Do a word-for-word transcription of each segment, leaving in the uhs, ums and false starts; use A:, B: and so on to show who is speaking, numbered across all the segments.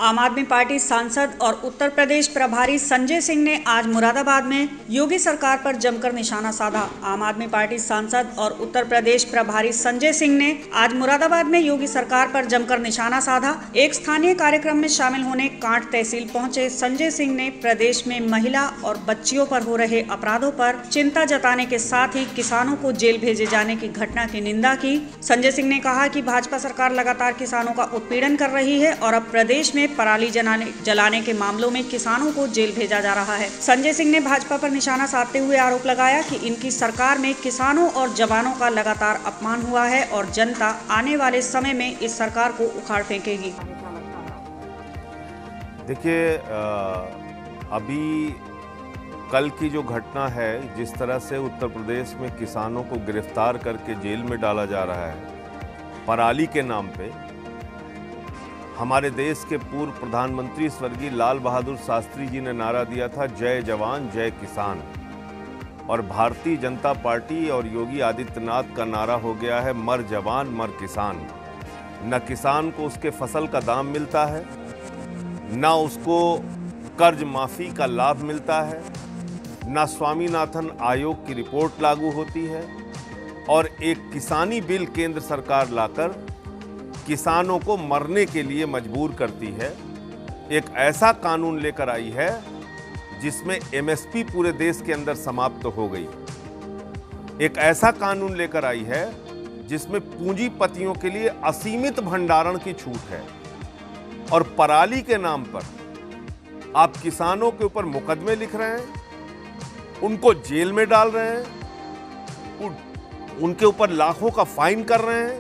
A: आम आदमी पार्टी सांसद और उत्तर प्रदेश प्रभारी संजय सिंह ने आज मुरादाबाद में योगी सरकार पर जमकर निशाना साधा। आम आदमी पार्टी सांसद और उत्तर प्रदेश प्रभारी संजय सिंह ने आज मुरादाबाद में योगी सरकार पर जमकर निशाना साधा। एक स्थानीय कार्यक्रम में शामिल होने कांट तहसील पहुंचे संजय सिंह ने प्रदेश में महिला और बच्चियों पर हो रहे अपराधों पर चिंता जताने के साथ ही किसानों को जेल भेजे जाने की घटना की निंदा की। संजय सिंह ने कहा कि भाजपा सरकार लगातार किसानों का उत्पीड़न कर रही है और अब प्रदेश में पराली जलाने जलाने के मामलों में किसानों को जेल भेजा जा रहा है। संजय सिंह ने भाजपा पर निशाना साधते हुए आरोप लगाया कि इनकी सरकार में किसानों और जवानों का लगातार अपमान हुआ है और जनता आने वाले समय में इस सरकार को उखाड़ फेंकेगी।
B: देखिए, अभी कल की जो घटना है, जिस तरह से उत्तर प्रदेश में किसानों को गिरफ्तार करके जेल में डाला जा रहा है पराली के नाम पे, हमारे देश के पूर्व प्रधानमंत्री स्वर्गीय लाल बहादुर शास्त्री जी ने नारा दिया था, जय जवान जय किसान। और भारतीय जनता पार्टी और योगी आदित्यनाथ का नारा हो गया है, मर जवान मर किसान। न किसान को उसके फसल का दाम मिलता है, न उसको कर्ज माफी का लाभ मिलता है, न स्वामीनाथन आयोग की रिपोर्ट लागू होती है, और एक किसानी बिल केंद्र सरकार लाकर किसानों को मरने के लिए मजबूर करती है। एक ऐसा कानून लेकर आई है जिसमें एमएसपी पूरे देश के अंदर समाप्त हो गई। एक ऐसा कानून लेकर आई है जिसमें पूंजीपतियों के लिए असीमित भंडारण की छूट है, और पराली के नाम पर आप किसानों के ऊपर मुकदमे लिख रहे हैं, उनको जेल में डाल रहे हैं, उन, उनके ऊपर लाखों का फाइन कर रहे हैं।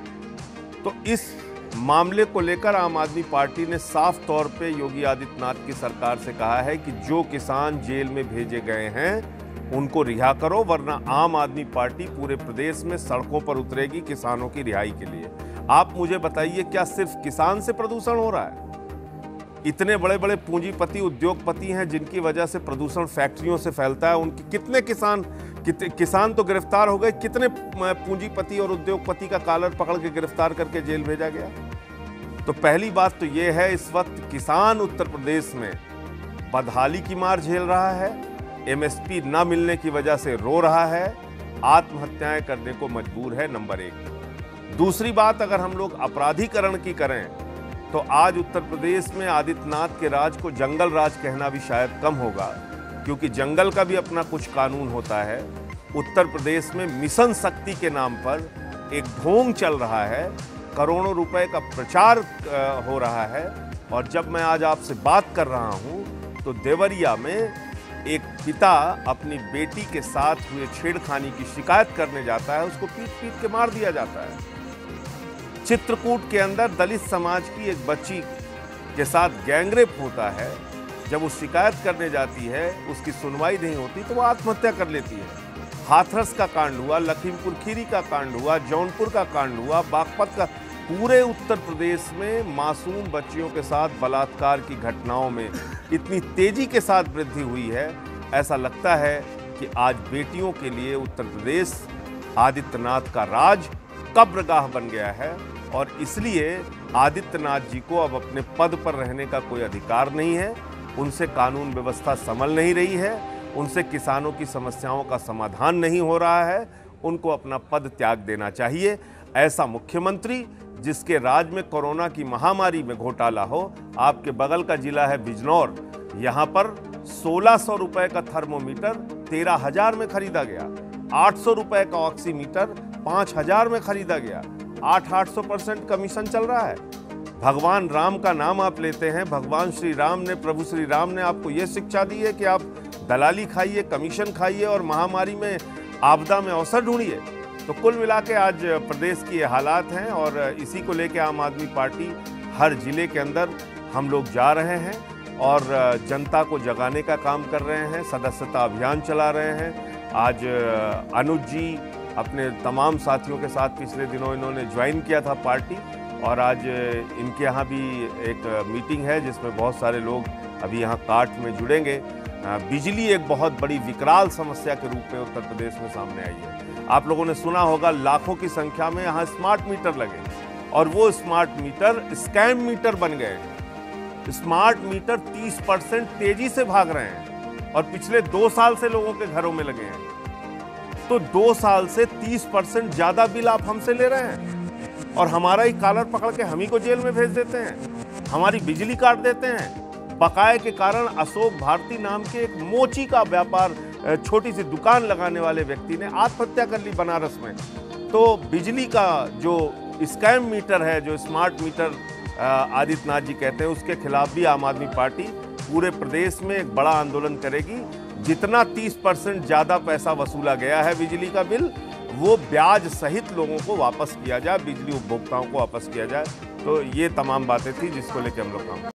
B: तो इस मामले को लेकर आम आदमी पार्टी ने साफ तौर पे योगी आदित्यनाथ की सरकार से कहा है कि जो किसान जेल में भेजे गए हैं उनको रिहा करो, वरना आम आदमी पार्टी पूरे प्रदेश में सड़कों पर उतरेगी किसानों की रिहाई के लिए। आप मुझे बताइए, क्या सिर्फ किसान से प्रदूषण हो रहा है? इतने बड़े बड़े पूंजीपति उद्योगपति हैं जिनकी वजह से प्रदूषण फैक्ट्रियों से फैलता है, उनके कितने किसान कित, किसान तो गिरफ्तार हो गए, कितने पूंजीपति और उद्योगपति का कॉलर पकड़ के गिरफ्तार करके जेल भेजा गया? तो पहली बात तो ये है, इस वक्त किसान उत्तर प्रदेश में बदहाली की मार झेल रहा है, एमएसपी न मिलने की वजह से रो रहा है, आत्महत्याएं करने को मजबूर है, नंबर एक। दूसरी बात, अगर हम लोग अपराधीकरण की करें तो आज उत्तर प्रदेश में आदित्यनाथ के राज को जंगल राज कहना भी शायद कम होगा, क्योंकि जंगल का भी अपना कुछ कानून होता है। उत्तर प्रदेश में मिशन शक्ति के नाम पर एक ढोंग चल रहा है, करोड़ों रुपए का प्रचार हो रहा है। और जब मैं आज आपसे बात कर रहा हूं तो देवरिया में एक पिता अपनी बेटी के साथ हुए छेड़खानी की शिकायत करने जाता है, उसको पीट पीट के मार दिया जाता है। चित्रकूट के अंदर दलित समाज की एक बच्ची के साथ गैंगरेप होता है, जब वो शिकायत करने जाती है, उसकी सुनवाई नहीं होती तो वो आत्महत्या कर लेती है। हाथरस का कांड हुआ, लखीमपुर खीरी का कांड हुआ, जौनपुर का कांड हुआ, बागपत का। पूरे उत्तर प्रदेश में मासूम बच्चियों के साथ बलात्कार की घटनाओं में इतनी तेजी के साथ वृद्धि हुई है, ऐसा लगता है कि आज बेटियों के लिए उत्तर प्रदेश आदित्यनाथ का राज कब्रगाह बन गया है। और इसलिए आदित्यनाथ जी को अब अपने पद पर रहने का कोई अधिकार नहीं है, उनसे कानून व्यवस्था संभल नहीं रही है, उनसे किसानों की समस्याओं का समाधान नहीं हो रहा है, उनको अपना पद त्याग देना चाहिए। ऐसा मुख्यमंत्री जिसके राज में कोरोना की महामारी में घोटाला हो। आपके बगल का जिला है बिजनौर, यहाँ पर सोलह सौ रुपए का थर्मोमीटर तेरह हजार में खरीदा गया, आठ सौ रुपए का ऑक्सीमीटर पांच हजार में खरीदा गया, आठ आठ सौ परसेंट कमीशन चल रहा है। भगवान राम का नाम आप लेते हैं, भगवान श्री राम ने, प्रभु श्री राम ने आपको यह शिक्षा दी है कि आप दलाली खाइए, कमीशन खाइए और महामारी में, आपदा में अवसर ढूंढिए। तो कुल मिला के आज प्रदेश की ये हालात हैं, और इसी को लेकर आम आदमी पार्टी हर जिले के अंदर हम लोग जा रहे हैं और जनता को जगाने का काम कर रहे हैं, सदस्यता अभियान चला रहे हैं। आज अनुज जी अपने तमाम साथियों के साथ पिछले दिनों इन्होंने ज्वाइन किया था पार्टी, और आज इनके यहाँ भी एक मीटिंग है जिसमें बहुत सारे लोग अभी यहाँ काट में जुड़ेंगे। बिजली एक बहुत बड़ी विकराल समस्या के रूप में उत्तर प्रदेश में सामने आई है। आप लोगों ने सुना होगा, लाखों की संख्या में यहाँ स्मार्ट मीटर लगे, और वो स्मार्ट मीटर स्कैम मीटर बन गए हैं। स्मार्ट मीटर तीस परसेंट तेजी से भाग रहे हैं और पिछले दो साल से लोगों के घरों में लगे हैं। तो दो साल से तीस परसेंट ज्यादा बिल आप हमसे ले रहे हैं और हमारा ही कॉलर पकड़ के हम ही को जेल में भेज देते हैं, हमारी बिजली काट देते हैं। बकाये के कारण अशोक भारती नाम के एक मोची का व्यापार, छोटी सी दुकान लगाने वाले व्यक्ति ने आत्महत्या कर ली बनारस में। तो बिजली का जो स्कैम मीटर है, जो स्मार्ट मीटर आदित्यनाथ जी कहते हैं, उसके खिलाफ भी आम आदमी पार्टी पूरे प्रदेश में एक बड़ा आंदोलन करेगी। जितना तीस परसेंट ज़्यादा पैसा वसूला गया है बिजली का बिल, वो ब्याज सहित लोगों को वापस किया जाए, बिजली उपभोक्ताओं को वापस किया जाए। तो ये तमाम बातें थी जिसको लेकर हम लोग काम